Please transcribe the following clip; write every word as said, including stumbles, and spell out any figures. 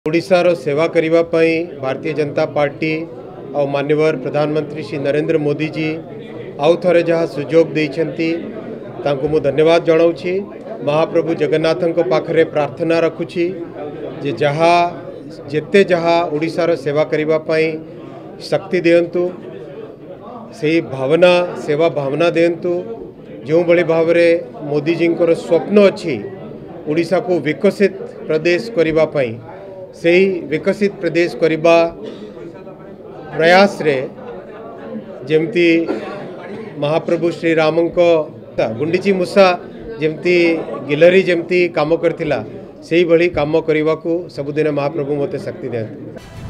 ओडिशार सेवा करने पाई भारतीय जनता पार्टी और माननीय प्रधानमंत्री श्री नरेंद्र मोदी जी आउ थे जहाँ सुजोग देइछंती तांको मु धन्यवाद जनाऊँगी। महाप्रभु जगन्नाथ पाखरे प्रार्थना रखुची जे जहाँ जेते जहाँ ओडिशार सेवा करने पाई शक्ति दियंतु से भावना सेवा भावना दियंतु जो बड़ी भाव में मोदी जी को स्वप्न अच्छी ओडिशा को विकसित प्रदेश करने पाई से विकसित प्रदेश करने प्रयास रे जेमती महाप्रभु श्री राम को गुंडीची मूसा जेमती गिलहरी जेमती काम करथिला सेही भली काम करने को सबुदिन महाप्रभु मते शक्ति दियंतु।